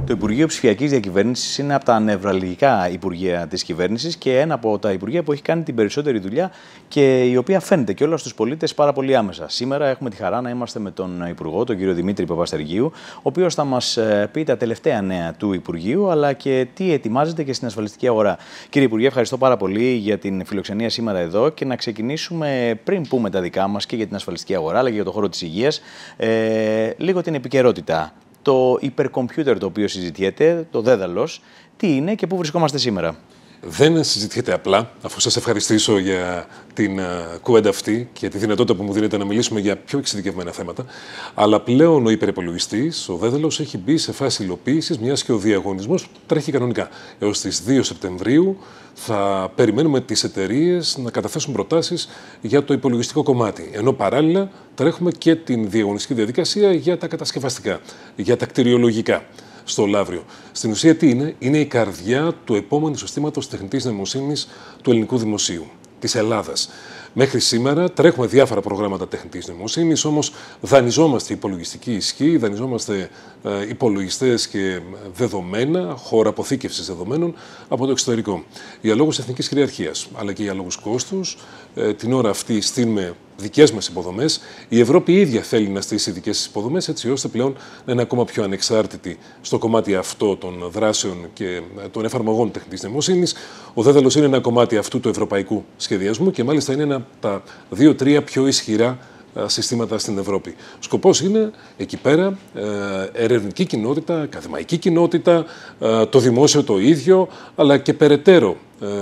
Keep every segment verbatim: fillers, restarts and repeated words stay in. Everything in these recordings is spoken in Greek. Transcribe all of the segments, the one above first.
Το Υπουργείο Ψηφιακής Διακυβέρνησης είναι από τα νευραλγικά υπουργεία της κυβέρνησης και ένα από τα υπουργεία που έχει κάνει την περισσότερη δουλειά και η οποία φαίνεται και όλα στους πολίτες πάρα πολύ άμεσα. Σήμερα έχουμε τη χαρά να είμαστε με τον Υπουργό, τον κύριο Δημήτρη Παπαστεργίου, ο οποίος θα μας πει τα τελευταία νέα του Υπουργείου, αλλά και τι ετοιμάζεται και στην ασφαλιστική αγορά. Κύριε Υπουργέ, ευχαριστώ πάρα πολύ για την φιλοξενία σήμερα εδώ και να ξεκινήσουμε πριν πούμε τα δικά μας και για την ασφαλιστική αγορά, αλλά και για το χώρο της υγείας, ε, λίγο την επικαιρότητα. Το υπερκομπιούτερ το οποίο συζητιέται, το δέδαλος, τι είναι και πού βρισκόμαστε σήμερα? Δεν συζητιέται απλά, αφού σας ευχαριστήσω για την uh, κουβέντα αυτή και τη δυνατότητα που μου δίνετε να μιλήσουμε για πιο εξειδικευμένα θέματα. Αλλά πλέον ο υπερυπολογιστής, ο δέδαλος, έχει μπει σε φάση υλοποίησης, μιας και ο διαγωνισμός τρέχει κανονικά. Έως τις δύο Σεπτεμβρίου θα περιμένουμε τις εταιρείες να καταθέσουν προτάσεις για το υπολογιστικό κομμάτι. Ενώ παράλληλα τρέχουμε και την διαγωνιστική διαδικασία για τα κατασκευαστικά, για τα κτηριολογικά στο Λαύριο. Στην ουσία τι είναι? Είναι η καρδιά του επόμενου συστήματος τεχνητής νοημοσύνης του ελληνικού δημοσίου, της Ελλάδας. Μέχρι σήμερα τρέχουμε διάφορα προγράμματα τεχνητής νοημοσύνης, όμως δανειζόμαστε υπολογιστική ισχύ, δανειζόμαστε ε, υπολογιστές και δεδομένα, χώρα αποθήκευσης δεδομένων από το εξωτερικό. Για λόγους εθνικής κυριαρχίας, αλλά και για λόγους κόστους, ε, την ώρα αυτή στείλουμε δικές μας υποδομές. Η Ευρώπη ίδια θέλει να στήσει δικές της υποδομές, έτσι ώστε πλέον να είναι ακόμα πιο ανεξάρτητη στο κομμάτι αυτό των δράσεων και των εφαρμογών τεχνητής νοημοσύνης. Ο δέδαλος είναι ένα κομμάτι αυτού του ευρωπαϊκού σχεδιασμού και μάλιστα είναι ένα από τα δύο-τρία πιο ισχυρά συστήματα στην Ευρώπη. Σκοπός είναι εκεί πέρα ερευνητική κοινότητα, ακαδημαϊκή κοινότητα, το δημόσιο το ίδιο, αλλά και περαιτέρω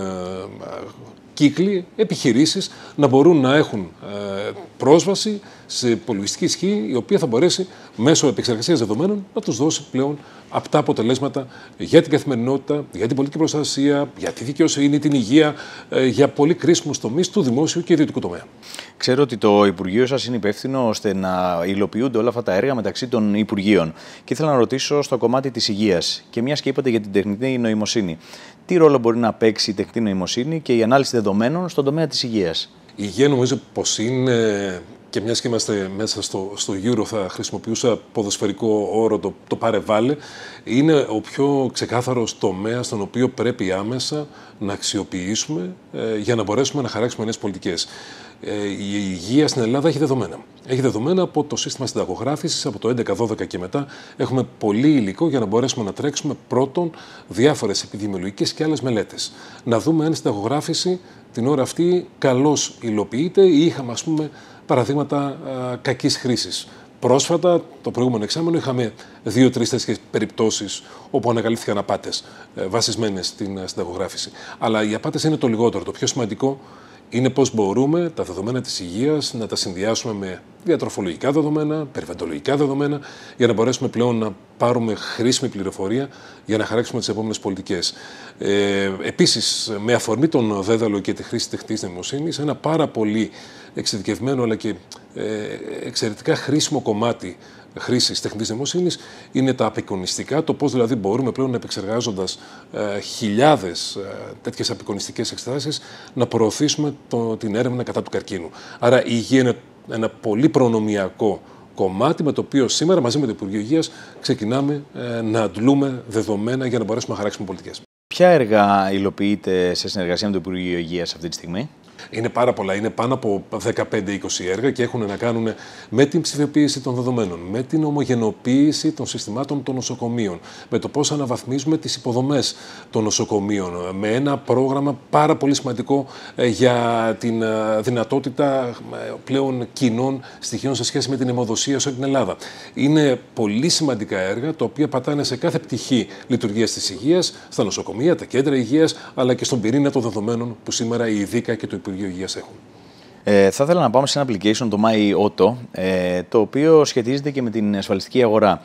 κύκλοι, επιχειρήσεις να μπορούν να έχουν ε, πρόσβαση σε υπολογιστική ισχύ, η οποία θα μπορέσει μέσω επεξεργασίας δεδομένων να τους δώσει πλέον απτά αποτελέσματα για την καθημερινότητα, για την πολιτική προστασία, για τη δικαιοσύνη, την υγεία, ε, για πολύ κρίσιμους τομείς του δημόσιου και ιδιωτικού τομέα. Ξέρω ότι το Υπουργείο σας είναι υπεύθυνο ώστε να υλοποιούνται όλα αυτά τα έργα μεταξύ των Υπουργείων. Και ήθελα να ρωτήσω στο κομμάτι της υγείας. Και μιας και είπατε για την τεχνητή νοημοσύνη. Τι ρόλο μπορεί να παίξει η τεχνητή νοημοσύνη και η ανάλυση δεδομένων στον τομέα της υγείας? Η υγεία νομίζω πως είναι, και μιας και είμαστε μέσα στο, στο Euro, θα χρησιμοποιούσα ποδοσφαιρικό όρο, το, το πάρε βάλε, είναι ο πιο ξεκάθαρος τομέας στον οποίο πρέπει άμεσα να αξιοποιήσουμε ε, για να μπορέσουμε να χαράξουμε νέες πολιτικές. Ε, η υγεία στην Ελλάδα έχει δεδομένα. Έχει δεδομένα από το σύστημα συνταγογράφησης, από το έντεκα δώδεκα και μετά. Έχουμε πολύ υλικό για να μπορέσουμε να τρέξουμε πρώτον διάφορες επιδημιολογικές και άλλες μελέτες. Να δούμε αν η συνταγογράφηση την ώρα αυτή καλώς υλοποιείται ή είχαμε, ας πούμε, παραδείγματα α, κακής χρήσης. Πρόσφατα, το προηγούμενο εξάμηνο, είχαμε δύο-τρεις τέτοιες περιπτώσεις όπου ανακαλύφθηκαν απάτες ε, βασισμένες στην συνταγογράφηση. Αλλά οι απάτες είναι το λιγότερο. Το πιο σημαντικό είναι πώς μπορούμε τα δεδομένα της υγείας να τα συνδυάσουμε με διατροφολογικά δεδομένα, περιβαλλοντολογικά δεδομένα, για να μπορέσουμε πλέον να πάρουμε χρήσιμη πληροφορία για να χαράξουμε τις επόμενες πολιτικές. Ε, επίσης, με αφορμή τον δέδαλο και τη χρήση τεχνητής νοημοσύνης, ένα πάρα πολύ εξειδικευμένο αλλά και ε, εξαιρετικά χρήσιμο κομμάτι χρήσης τεχνητής νοημοσύνης είναι τα απεικονιστικά, το πώς δηλαδή μπορούμε πλέον να επεξεργάζοντας ε, χιλιάδες ε, τέτοιες απεικονιστικές εξετάσεις να προωθήσουμε το, την έρευνα κατά του καρκίνου. Άρα η υγεία είναι ένα πολύ προνομιακό κομμάτι με το οποίο σήμερα μαζί με το Υπουργείο Υγείας ξεκινάμε ε, να αντλούμε δεδομένα για να μπορέσουμε να χαράξουμε πολιτικές. Ποια έργα υλοποιείται σε συνεργασία με το Υπουργείο Υγείας αυτή τη στιγμή? Είναι πάρα πολλά. Είναι πάνω από δεκαπέντε είκοσι έργα και έχουν να κάνουν με την ψηφιοποίηση των δεδομένων, με την ομογενοποίηση των συστημάτων των νοσοκομείων, με το πώς αναβαθμίζουμε τις υποδομές των νοσοκομείων, με ένα πρόγραμμα πάρα πολύ σημαντικό για την δυνατότητα πλέον κοινών στοιχείων σε σχέση με την αιμοδοσία σε όλη την Ελλάδα. Είναι πολύ σημαντικά έργα τα οποία πατάνε σε κάθε πτυχή λειτουργίας της υγείας, στα νοσοκομεία, τα κέντρα υγείας, αλλά και στον πυρήνα των δεδομένων που σήμερα η ΔΥΚΑ και το Υπουργείο Υγείας έχουν. Ε, θα ήθελα να πάμε σε ένα application, το MyAuto, ε, το οποίο σχετίζεται και με την ασφαλιστική αγορά.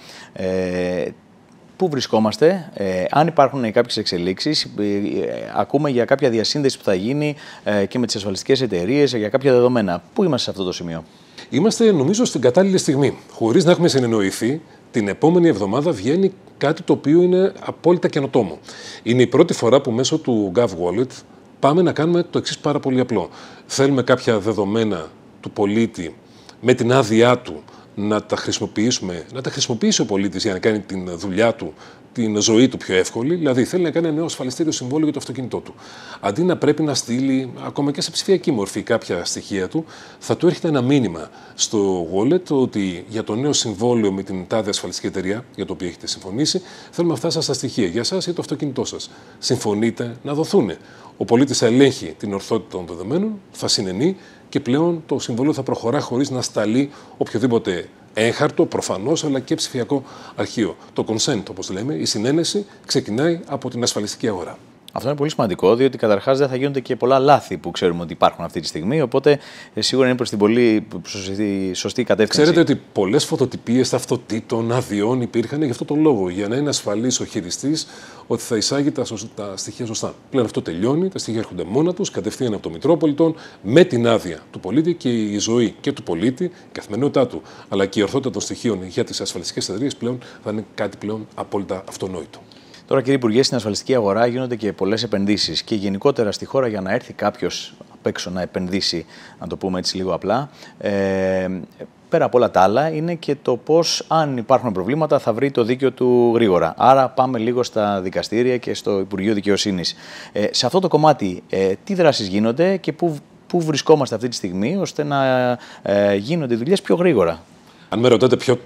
Ε, πού βρισκόμαστε, ε, αν υπάρχουν κάποιες εξελίξεις, ε, ε, ακούμε για κάποια διασύνδεση που θα γίνει ε, και με τις ασφαλιστικές εταιρείες, για κάποια δεδομένα. Πού είμαστε σε αυτό το σημείο? Είμαστε, νομίζω, στην κατάλληλη στιγμή. Χωρίς να έχουμε συνεννοηθεί, την επόμενη εβδομάδα βγαίνει κάτι το οποίο είναι απόλυτα καινοτόμο. Είναι η πρώτη φορά που μέσω του GovWallet πάμε να κάνουμε το εξής πάρα πολύ απλό. Θέλουμε κάποια δεδομένα του πολίτη με την άδειά του να τα χρησιμοποιήσουμε, να τα χρησιμοποιήσει ο πολίτης για να κάνει τη δουλειά του, την ζωή του πιο εύκολη, δηλαδή θέλει να κάνει ένα νέο ασφαλιστήριο συμβόλαιο για το αυτοκίνητό του. Αντί να πρέπει να στείλει ακόμα και σε ψηφιακή μορφή κάποια στοιχεία του, θα του έρχεται ένα μήνυμα στο wallet ότι για το νέο συμβόλαιο με την τάδε ασφαλιστική εταιρεία, για το οποίο έχετε συμφωνήσει, θέλουμε αυτά σας τα στοιχεία για εσάς ή το αυτοκίνητό σας. Συμφωνείτε να δοθούν. Ο πολίτης θα ελέγχει την ορθότητα των δεδομένων, θα συνενεί και πλέον το συμβόλαιο θα προχωρά χωρίς να σταλεί οποιοδήποτε έγχαρτο, προφανώς, αλλά και ψηφιακό αρχείο. Το consent, όπως λέμε, η συνένεση, ξεκινάει από την ασφαλιστική αγορά. Αυτό είναι πολύ σημαντικό, διότι καταρχάς δεν θα γίνονται και πολλά λάθη που ξέρουμε ότι υπάρχουν αυτή τη στιγμή. Οπότε σίγουρα είναι προς την πολύ σωστή, σωστή κατεύθυνση. Ξέρετε ότι πολλές φωτοτυπίες ταυτοτήτων, αδειών υπήρχαν γι' αυτό το λόγο. Για να είναι ασφαλής ο χειριστής ότι θα εισάγει τα, τα στοιχεία σωστά. Πλέον αυτό τελειώνει, τα στοιχεία έρχονται μόνα τους, κατευθείαν από το Μητρό Πολιτών, με την άδεια του πολίτη και η ζωή και του πολίτη, η καθημερινότητά του, αλλά και η ορθότητα των στοιχείων για τις ασφαλιστικές εταιρείες πλέον θα είναι κάτι πλέον απόλυτα αυτονόητο. Τώρα, κύριε Υπουργέ, στην ασφαλιστική αγορά γίνονται και πολλές επενδύσεις και γενικότερα στη χώρα για να έρθει κάποιος απ' έξω να επενδύσει, να το πούμε έτσι λίγο απλά. Ε, πέρα από όλα τα άλλα, είναι και το πώς, αν υπάρχουν προβλήματα, θα βρει το δίκαιο του γρήγορα. Άρα, πάμε λίγο στα δικαστήρια και στο Υπουργείο Δικαιοσύνης. Ε, σε αυτό το κομμάτι, ε, τι δράσεις γίνονται και πού, πού βρισκόμαστε αυτή τη στιγμή, ώστε να ε, γίνονται οι δουλειές πιο γρήγορα. Αν με ρωτάτε ποιο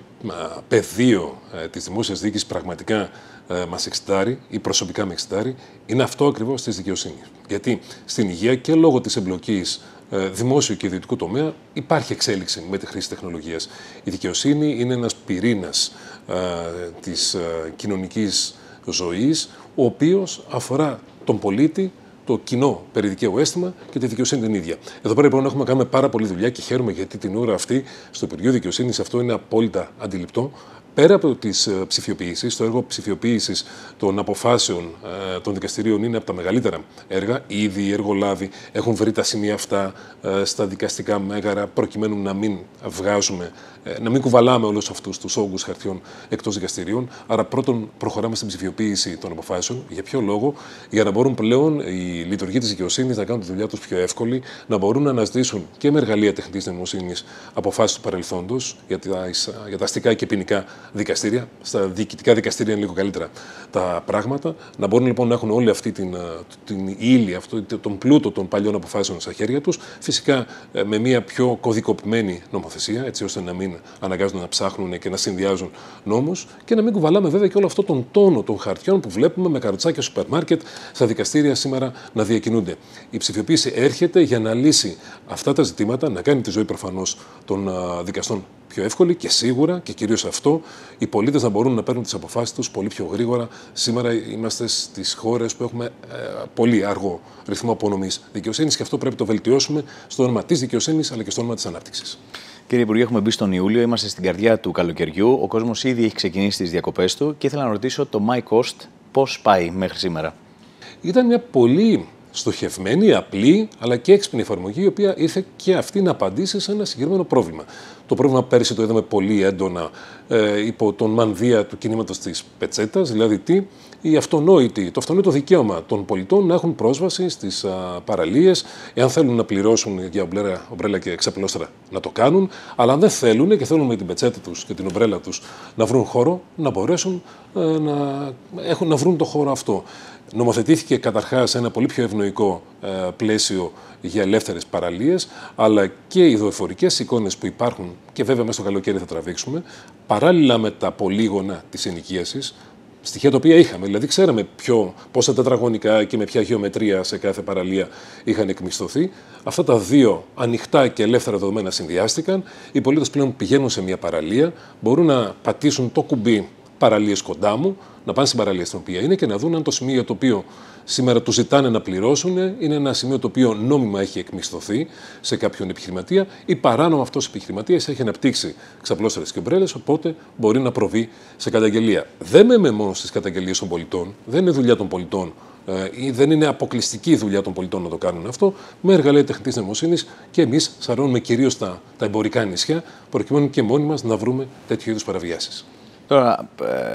πεδίο ε, της δημόσιας διοίκησης πραγματικά ε, μας εξητάρει ή προσωπικά με εξητάρει, είναι αυτό ακριβώς της δικαιοσύνης. Γιατί στην υγεία και λόγω της εμπλοκής ε, δημόσιου και ιδιωτικού τομέα υπάρχει εξέλιξη με τη χρήση τεχνολογίας. Η δικαιοσύνη είναι ένας πυρήνας ε, της ε, κοινωνικής ζωής, ο οποίος αφορά τον πολίτη, το κοινό περιδικαίου αίσθημα και τη δικαιοσύνη την ίδια. Εδώ πέρα λοιπόν έχουμε κάνει πάρα πολλή δουλειά και χαίρομαι γιατί την ώρα αυτή στο Υπουργείο Δικαιοσύνης αυτό είναι απόλυτα αντιληπτό. Πέρα από τις ψηφιοποιήσεις, το έργο ψηφιοποίησης των αποφάσεων ε, των δικαστηρίων είναι από τα μεγαλύτερα έργα. Ήδη οι εργολάβοι έχουν βρει τα σημεία αυτά ε, στα δικαστικά μέγαρα, προκειμένου να μην βγάζουμε, ε, να μην κουβαλάμε όλους αυτούς τους όγκους χαρτιών εκτός δικαστηρίων. Άρα, πρώτον, προχωράμε στην ψηφιοποίηση των αποφάσεων. Για ποιο λόγο? Για να μπορούν πλέον οι λειτουργοί της δικαιοσύνης να κάνουν τη δουλειά τους πιο εύκολη, να μπορούν να αναζητήσουν και με εργαλεία τεχνητής νοημοσύνης αποφάσεις του παρελθόντος για τα, για τα αστικά και ποινικά δικαστήρια. Στα διοικητικά δικαστήρια είναι λίγο καλύτερα τα πράγματα. Να μπορούν λοιπόν να έχουν όλη αυτή την, την ύλη, αυτό, τον πλούτο των παλιών αποφάσεων στα χέρια τους. Φυσικά με μια πιο κωδικοποιημένη νομοθεσία, έτσι ώστε να μην αναγκάζονται να ψάχνουν και να συνδυάζουν νόμους και να μην κουβαλάμε βέβαια και όλο αυτό τον τόνο των χαρτιών που βλέπουμε με καροτσάκια σούπερ μάρκετ στα δικαστήρια σήμερα να διακινούνται. Η ψηφιοποίηση έρχεται για να λύσει αυτά τα ζητήματα, να κάνει τη ζωή προφανώς των δικαστών πιο εύκολη και σίγουρα και κυρίως αυτό, οι πολίτες να μπορούν να παίρνουν τις αποφάσεις τους πολύ πιο γρήγορα. Σήμερα είμαστε στις χώρες που έχουμε ε, πολύ αργό ρυθμό απονομής δικαιοσύνης και αυτό πρέπει να το βελτιώσουμε στο όνομα της δικαιοσύνης αλλά και στο όνομα της ανάπτυξης. Κύριε Υπουργέ, έχουμε μπει στον Ιούλιο, είμαστε στην καρδιά του καλοκαιριού. Ο κόσμος ήδη έχει ξεκινήσει τις διακοπές του και ήθελα να ρωτήσω το MyCost πώς πάει μέχρι σήμερα. Ήταν μια πολύ στοχευμένη, απλή αλλά και έξυπνη εφαρμογή, η οποία ήρθε και αυτή να απαντήσει σε ένα συγκεκριμένο πρόβλημα. Το πρόβλημα πέρυσι το είδαμε πολύ έντονα ε, υπό τον μανδύα του κινήματος της πετσέτας, δηλαδή τι, η αυτονόητη, το αυτονόητο δικαίωμα των πολιτών να έχουν πρόσβαση στις α, παραλίες, εάν θέλουν να πληρώσουν για ομπρέλα, ομπρέλα και ξαπλώστρα να το κάνουν, αλλά αν δεν θέλουν και θέλουν με την πετσέτα τους και την ομπρέλα τους να βρουν χώρο, να μπορέσουν ε, να, έχουν, να βρουν το χώρο αυτό. Νομοθετήθηκε καταρχάς ένα πολύ πιο ευνοϊκό ε, πλαίσιο για ελεύθερες παραλίες, αλλά και οι δορυφορικές εικόνες που υπάρχουν, και βέβαια μέσα στο καλοκαίρι θα τραβήξουμε, παράλληλα με τα πολύγωνα της ενοικίασης, στοιχεία τα οποία είχαμε, δηλαδή ξέραμε ποιο, πόσα τετραγωνικά και με ποια γεωμετρία σε κάθε παραλία είχαν εκμισθωθεί. Αυτά τα δύο ανοιχτά και ελεύθερα δεδομένα συνδυάστηκαν. Οι πολίτες πλέον πηγαίνουν σε μια παραλία, μπορούν να πατήσουν το κουμπί παραλίες κοντά μου, να πάνε στην παραλία στην οποία είναι και να δουν αν το σημείο για το οποίο σήμερα του ζητάνε να πληρώσουν είναι ένα σημείο το οποίο νόμιμα έχει εκμισθωθεί σε κάποιον επιχειρηματία ή παράνομα αυτός ο επιχειρηματίας έχει αναπτύξει ξαπλώστρες και ομπρέλες, οπότε μπορεί να προβεί σε καταγγελία. Δεν μένουμε μόνο στις καταγγελίες των πολιτών, δεν είναι δουλειά των πολιτών ή δεν είναι αποκλειστική δουλειά των πολιτών να το κάνουν αυτό, με εργαλεία τεχνητής νοημοσύνης και εμείς σαρώνουμε κυρίως τα, τα εμπορικά νησιά, προκειμένου και μόνοι μας να βρούμε τέτοιου είδους παραβιάσεις. Τώρα,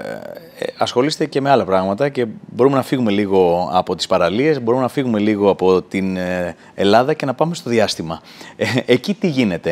ε, ασχολείστε και με άλλα πράγματα και μπορούμε να φύγουμε λίγο από τις παραλίες, μπορούμε να φύγουμε λίγο από την Ελλάδα και να πάμε στο διάστημα. Ε, εκεί τι γίνεται?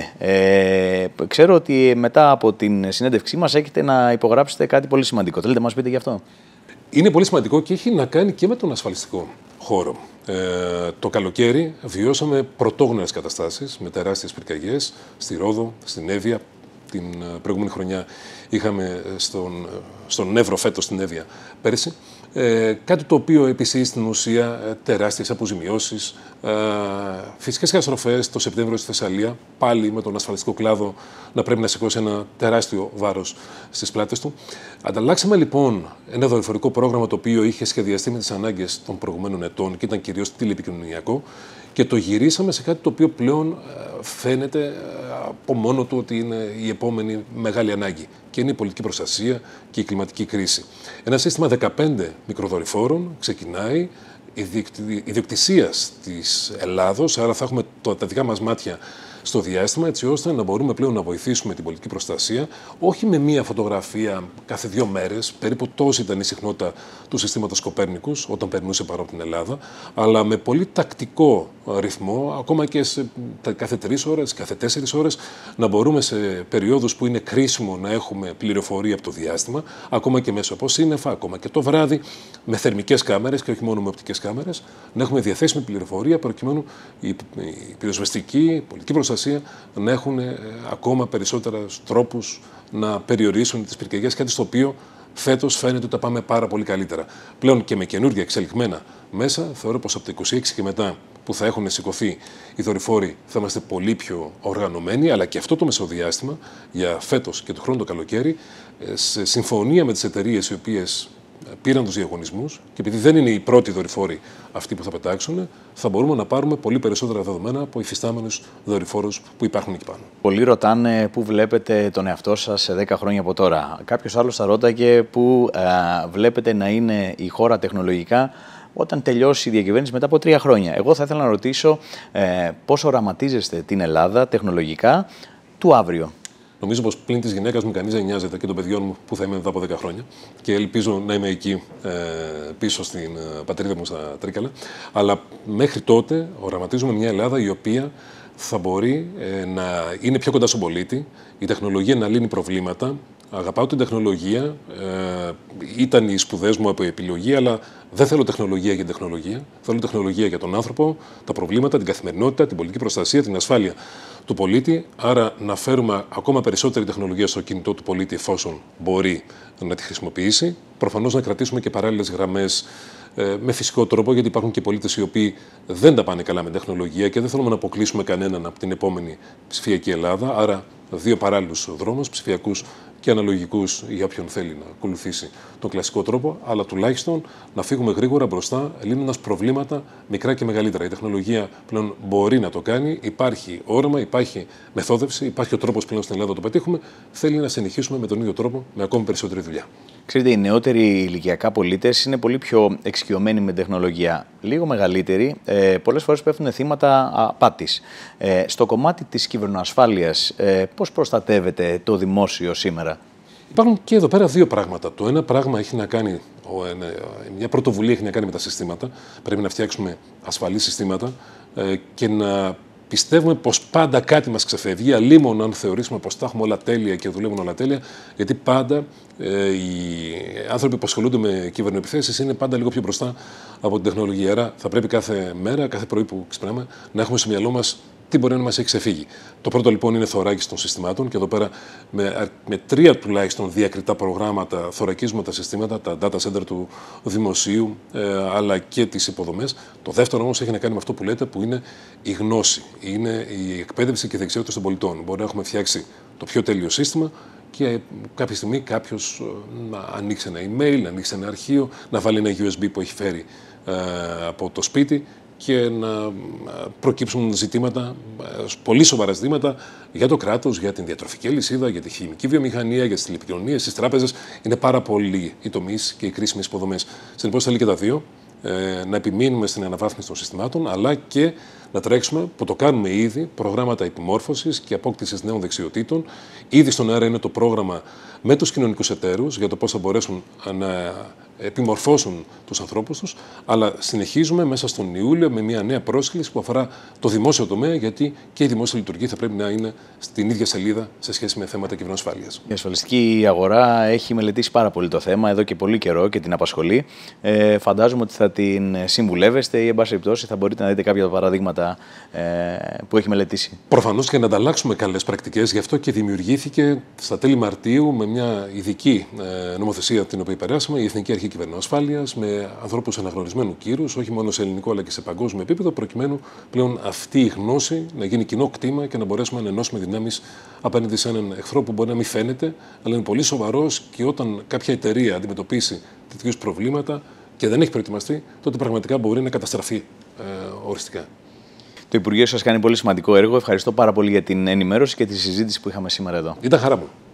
Ε, ξέρω ότι μετά από την συνέντευξή μας έχετε να υπογράψετε κάτι πολύ σημαντικό. Θέλετε να μας πείτε γι' αυτό? είναι πολύ σημαντικό και έχει να κάνει και με τον ασφαλιστικό χώρο. Ε, το καλοκαίρι βιώσαμε πρωτόγνωρες καταστάσεις με τεράστιες πυρκαγιές στη Ρόδο, στην Εύβοια. Την προηγούμενη χρονιά είχαμε στον, στον Εύρο φέτος στην Εύβοια πέρσι. Ε, κάτι το οποίο επισύει στην ουσία ε, τεράστιες αποζημιώσεις, ε, φυσικές καταστροφές το Σεπτέμβριο στη Θεσσαλία, πάλι με τον ασφαλιστικό κλάδο να πρέπει να σηκώσει ένα τεράστιο βάρος στις πλάτες του. Ανταλλάξαμε λοιπόν ένα δορυφορικό πρόγραμμα το οποίο είχε σχεδιαστεί με τις ανάγκες των προηγουμένων ετών και ήταν κυρίως τηλεπικοινωνιακό και το γυρίσαμε σε κάτι το οποίο πλέον φαίνεται από μόνο του ότι είναι η επόμενη μεγάλη ανάγκη και είναι η πολιτική προστασία και η κλιματική κρίση. Ένα σύστημα δεκαπέντε μικροδορυφόρων ξεκινάει ιδιοκτησίας της Ελλάδος, άρα θα έχουμε τα δικά μας μάτια στο διάστημα, έτσι ώστε να μπορούμε πλέον να βοηθήσουμε την πολιτική προστασία, όχι με μία φωτογραφία κάθε δύο μέρες, περίπου τόση ήταν η συχνότητα του συστήματος Κοπέρνικους όταν περνούσε παρά από την Ελλάδα, αλλά με πολύ τακτικό ρυθμό, ακόμα και σε κάθε τρεις ώρες, κάθε τέσσερις ώρες, να μπορούμε σε περιόδους που είναι κρίσιμο να έχουμε πληροφορία από το διάστημα, ακόμα και μέσω από σύννεφα, ακόμα και το βράδυ, με θερμικές κάμερες και όχι μόνο με οπτικές κάμερες, να έχουμε διαθέσιμη πληροφορία προκειμένου η πυροσβεστική, η πολιτική προστασία να έχουν ακόμα περισσότερους τρόπους να περιορίσουν τις πυρκαγιές, κάτι στο οποίο φέτος φαίνεται ότι τα πάμε πάρα πολύ καλύτερα. Πλέον και με καινούργια εξελιγμένα μέσα, θεωρώ πως από το είκοσι έξι και μετά που θα έχουν σηκωθεί οι δορυφόροι θα είμαστε πολύ πιο οργανωμένοι, αλλά και αυτό το μεσοδιάστημα για φέτος και του χρόνου το καλοκαίρι, σε συμφωνία με τις εταιρείες οι οποίες πήραν τους διαγωνισμούς και επειδή δεν είναι οι πρώτοι δορυφόροι αυτοί που θα πετάξουν, θα μπορούμε να πάρουμε πολύ περισσότερα δεδομένα από υφιστάμενους δορυφόρους που υπάρχουν εκεί πάνω. Πολλοί ρωτάνε πού βλέπετε τον εαυτό σας σε δέκα χρόνια από τώρα. Κάποιος άλλος θα ρώταγε πού α, βλέπετε να είναι η χώρα τεχνολογικά όταν τελειώσει η διακυβέρνηση μετά από τρία χρόνια. Εγώ θα ήθελα να ρωτήσω ε, πώς οραματίζεστε την Ελλάδα τεχνολογικά του αύριο. Νομίζω πως πλην της γυναίκας μου κανείς δεν νοιάζεται και των παιδιών μου που θα είμαι μετά από δέκα χρόνια και ελπίζω να είμαι εκεί ε, πίσω στην ε, πατρίδα μου στα Τρίκαλα. Αλλά μέχρι τότε οραματίζουμε μια Ελλάδα η οποία θα μπορεί ε, να είναι πιο κοντά στον πολίτη, η τεχνολογία να λύνει προβλήματα. Αγαπάω την τεχνολογία, ε, ήταν οι σπουδές μου από επιλογή, αλλά δεν θέλω τεχνολογία για την τεχνολογία. Θέλω τεχνολογία για τον άνθρωπο, τα προβλήματα, την καθημερινότητα, την πολιτική προστασία, την ασφάλεια του πολίτη. Άρα να φέρουμε ακόμα περισσότερη τεχνολογία στο κινητό του πολίτη εφόσον μπορεί να τη χρησιμοποιήσει. Προφανώς να κρατήσουμε και παράλληλες γραμμές ε, με φυσικό τρόπο, γιατί υπάρχουν και πολίτες οι οποίοι δεν τα πάνε καλά με τεχνολογία και δεν θέλουμε να αποκλείσουμε κανέναν από την επόμενη ψηφιακή Ελλάδα. Άρα δύο παράλληλους δρόμους, ψηφιακούς και αναλογικούς για όποιον θέλει να ακολουθήσει τον κλασικό τρόπο, αλλά τουλάχιστον να φύγουμε γρήγορα μπροστά, λύνοντας προβλήματα μικρά και μεγαλύτερα. Η τεχνολογία πλέον μπορεί να το κάνει, υπάρχει όραμα, υπάρχει μεθόδευση, υπάρχει ο τρόπος πλέον στην Ελλάδα να το πετύχουμε. Θέλει να συνεχίσουμε με τον ίδιο τρόπο, με ακόμη περισσότερη δουλειά. Ξέρετε, οι νεότεροι ηλικιακά πολίτες είναι πολύ πιο εξοικειωμένοι με τεχνολογία. Λίγο μεγαλύτεροι, ε, πολλές φορές πέφτουν θύματα απάτης. Ε, στο κομμάτι της κυβερνοασφάλειας, ε, πώς προστατεύεται το δημόσιο σήμερα? Υπάρχουν και εδώ πέρα δύο πράγματα. Το ένα πράγμα έχει να κάνει, μια πρωτοβουλία έχει να κάνει με τα συστήματα. Πρέπει να φτιάξουμε ασφαλή συστήματα ε, και να πιστεύουμε πως πάντα κάτι μας ξεφεύγει, αλίμον αν θεωρήσουμε πως τα έχουμε όλα τέλεια και δουλεύουν όλα τέλεια, γιατί πάντα ε, οι άνθρωποι που ασχολούνται με κυβερνοεπιθέσεις είναι πάντα λίγο πιο μπροστά από την τεχνολογία. Άρα θα πρέπει κάθε μέρα, κάθε πρωί που ξυπνάμε, να έχουμε στο μυαλό μας τι μπορεί να μας έχει ξεφύγει. Το πρώτο λοιπόν είναι θωράκιση των συστημάτων και εδώ πέρα με, με τρία τουλάχιστον διακριτά προγράμματα θωρακίζουμε τα συστήματα, τα data center του δημοσίου ε, αλλά και τις υποδομές. Το δεύτερο όμως έχει να κάνει με αυτό που λέτε, που είναι η γνώση, είναι η εκπαίδευση και η δεξιότητα των πολιτών. Μπορεί να έχουμε φτιάξει το πιο τέλειο σύστημα και κάποια στιγμή κάποιος να ανοίξει ένα email, να ανοίξει ένα αρχείο, να βάλει ένα γιου ες μπι που έχει φέρει ε, από το σπίτι και να προκύψουν ζητήματα, πολύ σοβαρά ζητήματα για το κράτος, για την διατροφική αλυσίδα, για τη χημική βιομηχανία, για τις τηλεπικοινωνίες, τις τράπεζες. Είναι πάρα πολλοί οι τομείς και οι κρίσιμες υποδομές. Συνεπώς θέλει και τα δύο, να επιμείνουμε στην αναβάθμιση των συστημάτων, αλλά και να τρέξουμε, που το κάνουμε ήδη, προγράμματα επιμόρφωσης και απόκτησης νέων δεξιοτήτων. Ήδη στον αέρα είναι το πρόγραμμα με τους κοινωνικούς εταίρους για το πώς θα μπορέσουν να επιμορφώσουν τους ανθρώπους τους, αλλά συνεχίζουμε μέσα στον Ιούλιο με μια νέα πρόσκληση που αφορά το δημόσιο τομέα, γιατί και η δημόσια λειτουργία θα πρέπει να είναι στην ίδια σελίδα σε σχέση με θέματα κυβερνοασφάλειας. Η ασφαλιστική αγορά έχει μελετήσει πάρα πολύ το θέμα εδώ και πολύ καιρό και την απασχολεί. Ε, φαντάζομαι ότι θα την συμβουλεύεστε ή, εν πάση περιπτώσει, θα μπορείτε να δείτε κάποια παραδείγματα ε, που έχει μελετήσει. Προφανώς και να ανταλλάξουμε καλές πρακτικές, γι' αυτό και δημιουργήθηκε στα τέλη Μαρτίου με μια ειδική ε, νομοθεσία την οποία περάσαμε, η Εθνική Αρχή Κυβερνοασφάλειας, με ανθρώπους αναγνωρισμένου κύρους, όχι μόνο σε ελληνικό αλλά και σε παγκόσμιο επίπεδο, προκειμένου πλέον αυτή η γνώση να γίνει κοινό κτήμα και να μπορέσουμε να ενώσουμε δυνάμεις απέναντι σε έναν εχθρό που μπορεί να μην φαίνεται, αλλά είναι πολύ σοβαρός, και όταν κάποια εταιρεία αντιμετωπίσει τέτοιου προβλήματα και δεν έχει προετοιμαστεί, τότε πραγματικά μπορεί να καταστραφεί ε, οριστικά. Το Υπουργείο σας κάνει πολύ σημαντικό έργο. Ευχαριστώ πάρα πολύ για την ενημέρωση και τη συζήτηση που είχαμε σήμερα εδώ. Ήταν χαρά μου.